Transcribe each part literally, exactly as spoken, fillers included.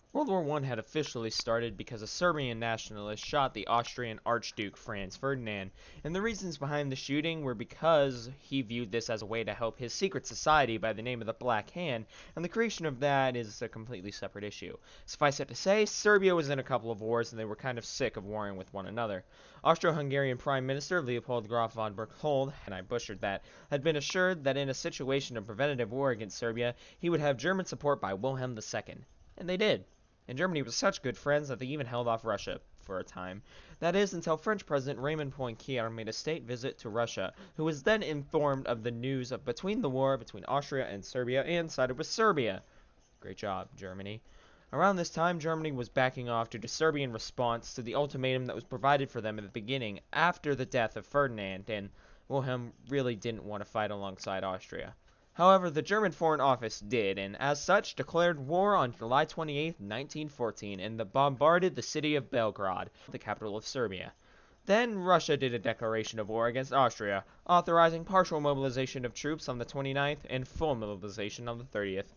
World War One had officially started because a Serbian nationalist shot the Austrian Archduke Franz Ferdinand, and the reasons behind the shooting were because he viewed this as a way to help his secret society by the name of the Black Hand, and the creation of that is a completely separate issue. Suffice it to say, Serbia was in a couple of wars and they were kind of sick of warring with one another. Austro-Hungarian Prime Minister Leopold Graf von Berchtold, and I butchered that, had been assured that in a situation of preventative war against Serbia, he would have German support by Wilhelm the Second. And they did. And Germany was such good friends that they even held off Russia for a time. That is, until French President Raymond Poincaré made a state visit to Russia, who was then informed of the news of between the war between Austria and Serbia and sided with Serbia. Great job, Germany. Around this time, Germany was backing off due to Serbian response to the ultimatum that was provided for them in the beginning after the death of Ferdinand, and Wilhelm really didn't want to fight alongside Austria. However, the German Foreign Office did, and as such, declared war on July twenty-eighth, nineteen fourteen, and bombarded the city of Belgrade, the capital of Serbia. Then Russia did a declaration of war against Austria, authorizing partial mobilization of troops on the twenty-ninth and full mobilization on the thirtieth.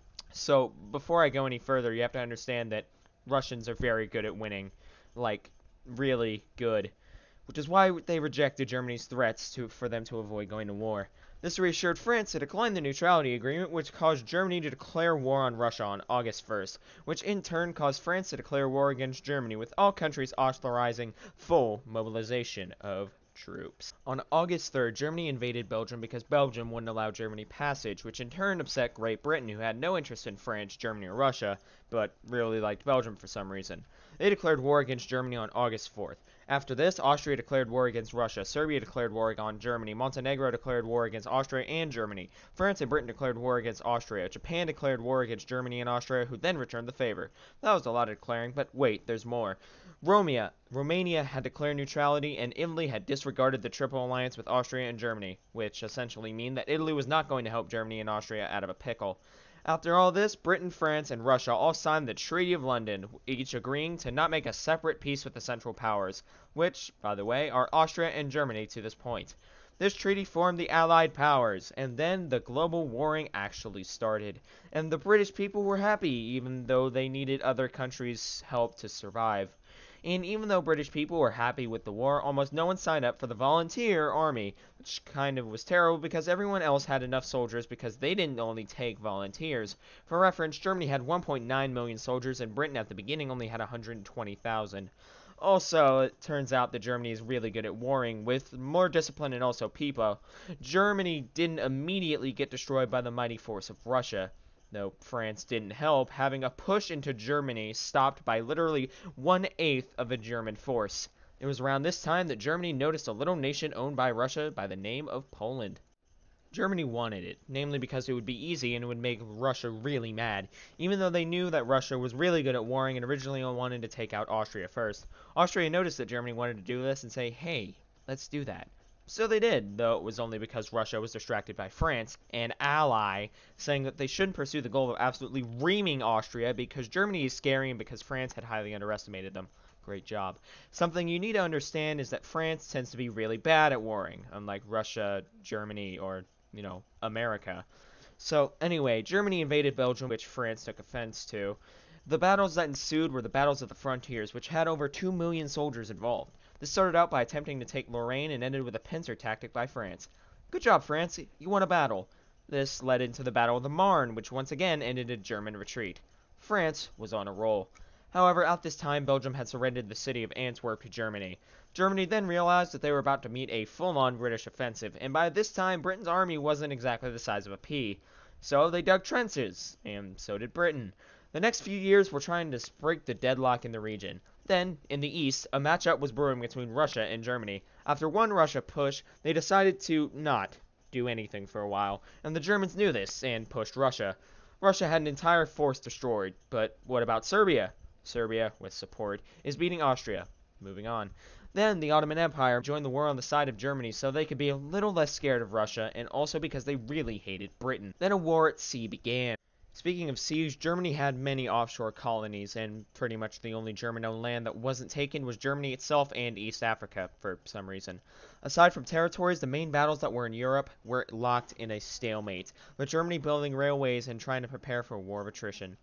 So, before I go any further, you have to understand that Russians are very good at winning. Like, really good. Which is why they rejected Germany's threats to, for them to avoid going to war. This reassured France to decline the neutrality agreement, which caused Germany to declare war on Russia on August first, which in turn caused France to declare war against Germany, with all countries authorizing full mobilization of troops. On August third, Germany invaded Belgium because Belgium wouldn't allow Germany passage, which in turn upset Great Britain, who had no interest in France, Germany, or Russia, but really liked Belgium for some reason. They declared war against Germany on August fourth. After this, Austria declared war against Russia, Serbia declared war on Germany, Montenegro declared war against Austria and Germany, France and Britain declared war against Austria, Japan declared war against Germany and Austria, who then returned the favor. That was a lot of declaring, but wait, there's more. Romania, Romania had declared neutrality, and Italy had disregarded the Triple Alliance with Austria and Germany, which essentially mean that Italy was not going to help Germany and Austria out of a pickle. After all this, Britain, France, and Russia all signed the Treaty of London, each agreeing to not make a separate peace with the Central Powers, which, by the way, are Austria and Germany to this point. This treaty formed the Allied Powers, and then the global warring actually started. And the British people were happy, even though they needed other countries' help to survive. And even though British people were happy with the war, almost no one signed up for the volunteer army, which kind of was terrible because everyone else had enough soldiers because they didn't only take volunteers. For reference, Germany had one point nine million soldiers and Britain at the beginning only had one hundred twenty thousand. Also, it turns out that Germany is really good at warring, with more discipline and also people. Germany didn't immediately get destroyed by the mighty force of Russia, though France didn't help, having a push into Germany stopped by literally one-eighth of a German force. It was around this time that Germany noticed a little nation owned by Russia by the name of Poland. Germany wanted it, namely because it would be easy and it would make Russia really mad, even though they knew that Russia was really good at warring and originally wanted to take out Austria first. Austria noticed that Germany wanted to do this and say, hey, let's do that. So they did, though it was only because Russia was distracted by France, an ally, saying that they shouldn't pursue the goal of absolutely reaming Austria because Germany is scary and because France had highly underestimated them. Great job. Something you need to understand is that France tends to be really bad at warring, unlike Russia, Germany, or, you know, America. So, anyway, Germany invaded Belgium, which France took offense to. The battles that ensued were the battles of the frontiers, which had over two million soldiers involved. This started out by attempting to take Lorraine and ended with a pincer tactic by France. Good job, France, you won a battle. This led into the Battle of the Marne, which once again ended a German retreat. France was on a roll. However, at this time, Belgium had surrendered the city of Antwerp to Germany. Germany then realized that they were about to meet a full-on British offensive, and by this time, Britain's army wasn't exactly the size of a pea. So they dug trenches, and so did Britain. The next few years were trying to break the deadlock in the region. Then, in the east, a matchup was brewing between Russia and Germany. After one Russia push, they decided to not do anything for a while, and the Germans knew this and pushed Russia. Russia had an entire force destroyed, but what about Serbia? Serbia, with support, is beating Austria. Moving on. Then the Ottoman Empire joined the war on the side of Germany so they could be a little less scared of Russia, and also because they really hated Britain. Then a war at sea began. Speaking of seas, Germany had many offshore colonies, and pretty much the only German-owned land that wasn't taken was Germany itself and East Africa, for some reason. Aside from territories, the main battles that were in Europe were locked in a stalemate, with Germany building railways and trying to prepare for a war of attrition.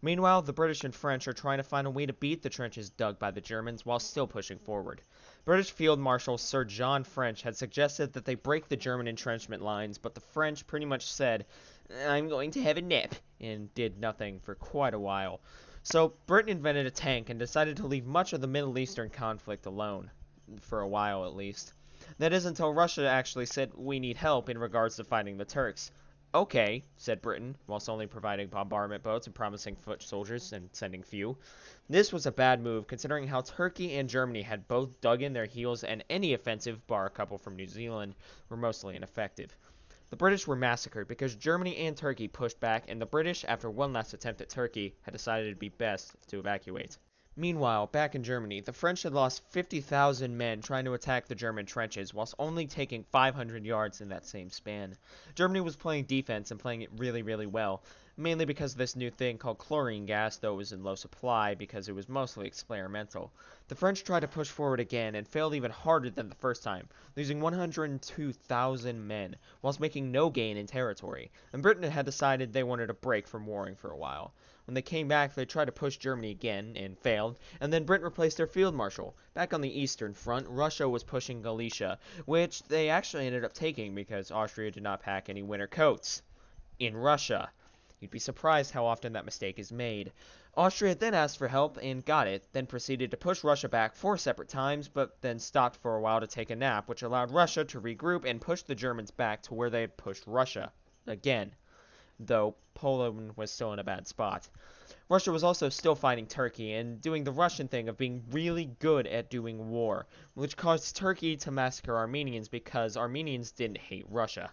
Meanwhile, the British and French are trying to find a way to beat the trenches dug by the Germans while still pushing forward. British Field Marshal Sir John French had suggested that they break the German entrenchment lines, but the French pretty much said, "I'm going to have a nap," and did nothing for quite a while. So Britain invented a tank and decided to leave much of the Middle Eastern conflict alone, for a while at least. That is until Russia actually said, "We need help in regards to fighting the Turks." "Okay," said Britain, whilst only providing bombardment boats and promising foot soldiers and sending few. This was a bad move, considering how Turkey and Germany had both dug in their heels, and any offensive, bar a couple from New Zealand, were mostly ineffective. The British were massacred because Germany and Turkey pushed back, and the British, after one last attempt at Turkey, had decided it would be best to evacuate. Meanwhile, back in Germany, the French had lost fifty thousand men trying to attack the German trenches, whilst only taking five hundred yards in that same span. Germany was playing defense and playing it really, really well, mainly because of this new thing called chlorine gas, though it was in low supply because it was mostly experimental. The French tried to push forward again and failed even harder than the first time, losing one hundred two thousand men, whilst making no gain in territory, and Britain had decided they wanted a break from warring for a while. When they came back, they tried to push Germany again, and failed, and then Britain replaced their field marshal. Back on the eastern front, Russia was pushing Galicia, which they actually ended up taking because Austria did not pack any winter coats. In Russia. You'd be surprised how often that mistake is made. Austria then asked for help and got it, then proceeded to push Russia back four separate times, but then stopped for a while to take a nap, which allowed Russia to regroup and push the Germans back to where they had pushed Russia. Again. Though Poland was still in a bad spot. Russia was also still fighting Turkey and doing the Russian thing of being really good at doing war, which caused Turkey to massacre Armenians because Armenians didn't hate Russia.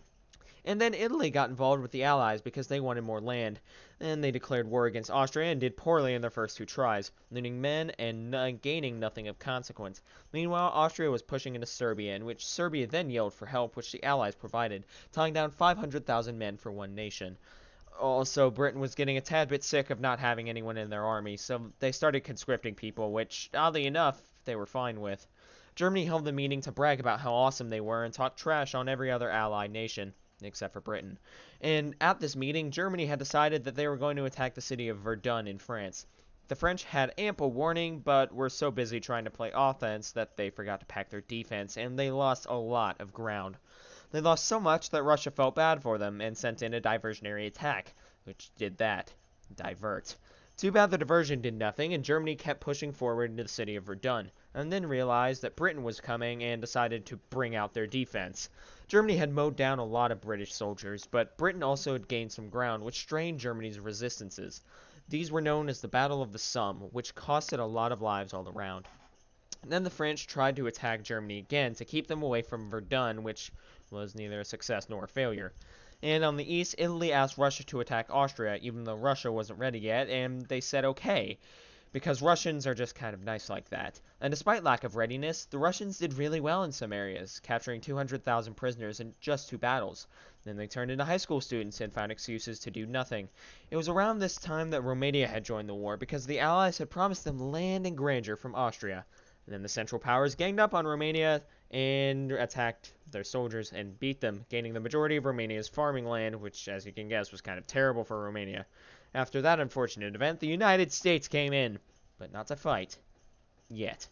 And then Italy got involved with the Allies because they wanted more land, and they declared war against Austria and did poorly in their first two tries, losing men and n- gaining nothing of consequence. Meanwhile, Austria was pushing into Serbia, in which Serbia then yelled for help, which the Allies provided, tying down five hundred thousand men for one nation. Also, Britain was getting a tad bit sick of not having anyone in their army, so they started conscripting people, which, oddly enough, they were fine with. Germany held the meeting to brag about how awesome they were and talk trash on every other allied nation, except for Britain. And at this meeting, Germany had decided that they were going to attack the city of Verdun in France. The French had ample warning, but were so busy trying to play offense that they forgot to pack their defense, and they lost a lot of ground. They lost so much that Russia felt bad for them and sent in a diversionary attack, which did that. Divert. Too bad the diversion did nothing, and Germany kept pushing forward into the city of Verdun, and then realized that Britain was coming and decided to bring out their defense. Germany had mowed down a lot of British soldiers, but Britain also had gained some ground, which strained Germany's resistances. These were known as the Battle of the Somme, which costed a lot of lives all around. Then the French tried to attack Germany again to keep them away from Verdun, which was neither a success nor a failure. And on the east, Italy asked Russia to attack Austria, even though Russia wasn't ready yet, and they said okay, because Russians are just kind of nice like that. And despite lack of readiness, the Russians did really well in some areas, capturing two hundred thousand prisoners in just two battles. Then they turned into high school students and found excuses to do nothing. It was around this time that Romania had joined the war, because the Allies had promised them land and grandeur from Austria. And then the Central Powers ganged up on Romania and attacked their soldiers and beat them, gaining the majority of Romania's farming land, which, as you can guess, was kind of terrible for Romania. After that unfortunate event, the United States came in, but not to fight. Yet.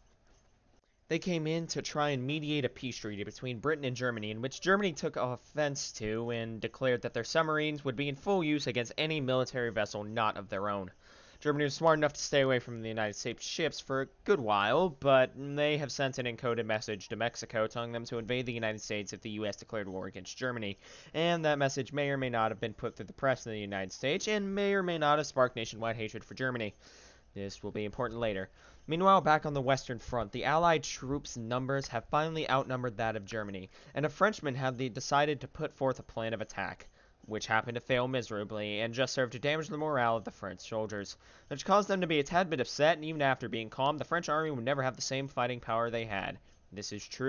They came in to try and mediate a peace treaty between Britain and Germany, in which Germany took offense to and declared that their submarines would be in full use against any military vessel not of their own. Germany was smart enough to stay away from the United States ships for a good while, but they have sent an encoded message to Mexico telling them to invade the United States if the U S declared war against Germany, and that message may or may not have been put through the press in the United States, and may or may not have sparked nationwide hatred for Germany. This will be important later. Meanwhile, back on the Western Front, the Allied troops' numbers have finally outnumbered that of Germany, and a Frenchman had decided to put forth a plan of attack, which happened to fail miserably, and just served to damage the morale of the French soldiers, which caused them to be a tad bit upset, and even after being calmed, the French army would never have the same fighting power they had. This is true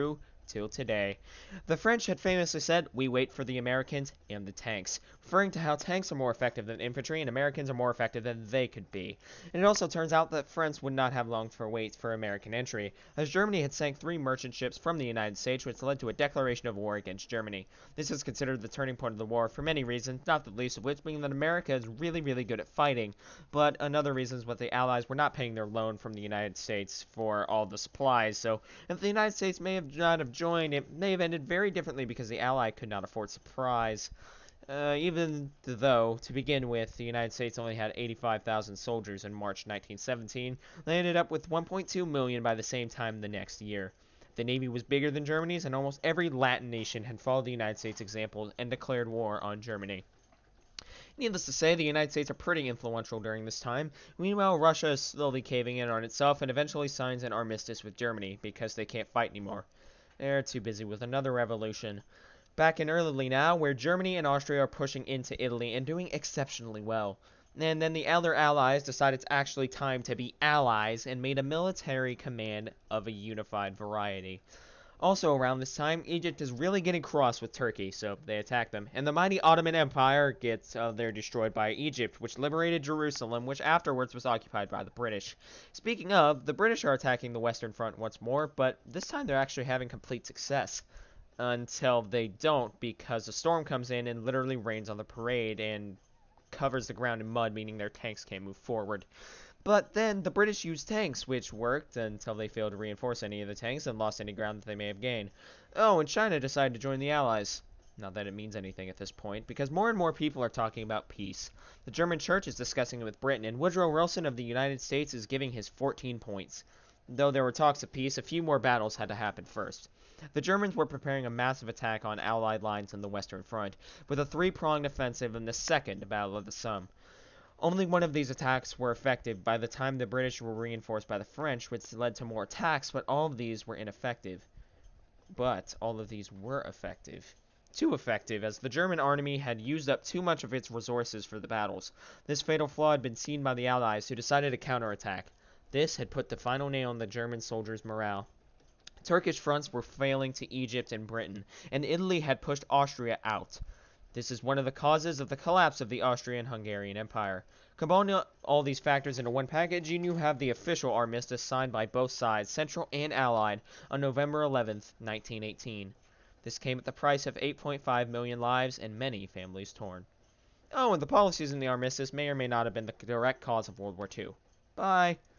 till today. The French had famously said, "We wait for the Americans and the tanks," referring to how tanks are more effective than infantry and Americans are more effective than they could be. And it also turns out that France would not have long to wait for American entry, as Germany had sank three merchant ships from the United States, which led to a declaration of war against Germany. This is considered the turning point of the war for many reasons, not the least of which being that America is really, really good at fighting, but another reason is what the Allies were not paying their loan from the United States for all the supplies, so if the United States may have not have joined, it may have ended very differently because the Ally could not afford supplies. Uh, even though, to begin with, the United States only had eighty-five thousand soldiers in March nineteen seventeen, they ended up with one point two million by the same time the next year. The Navy was bigger than Germany's, and almost every Latin nation had followed the United States' example and declared war on Germany. Needless to say, the United States are pretty influential during this time. Meanwhile, Russia is slowly caving in on itself and eventually signs an armistice with Germany because they can't fight anymore. They're too busy with another revolution. Back in Italy now, where Germany and Austria are pushing into Italy and doing exceptionally well. And then the other allies decided it's actually time to be allies and made a military command of a unified variety. Also around this time, Egypt is really getting cross with Turkey, so they attack them. And the mighty Ottoman Empire gets uh, they're destroyed by Egypt, which liberated Jerusalem, which afterwards was occupied by the British. Speaking of, the British are attacking the Western Front once more, but this time they're actually having complete success. Until they don't, because a storm comes in and literally rains on the parade and covers the ground in mud, meaning their tanks can't move forward. But then the British used tanks, which worked until they failed to reinforce any of the tanks and lost any ground that they may have gained. Oh, and China decided to join the Allies. Not that it means anything at this point, because more and more people are talking about peace. The German church is discussing it with Britain, and Woodrow Wilson of the United States is giving his fourteen points. Though there were talks of peace, a few more battles had to happen first. The Germans were preparing a massive attack on Allied lines on the Western Front, with a three-pronged offensive in the Second Battle of the Somme. Only one of these attacks were effective by the time the British were reinforced by the French, which led to more attacks, but all of these were ineffective. But all of these were effective. Too effective, as the German army had used up too much of its resources for the battles. This fatal flaw had been seen by the Allies, who decided to counterattack. This had put the final nail in the German soldiers' morale. Turkish fronts were failing to Egypt and Britain, and Italy had pushed Austria out. This is one of the causes of the collapse of the Austrian-Hungarian Empire. Combine all these factors into one package, and you have the official armistice signed by both sides, Central and Allied, on November eleventh, nineteen eighteen. This came at the price of eight point five million lives and many families torn. Oh, and the policies in the armistice may or may not have been the direct cause of World War Two. Bye.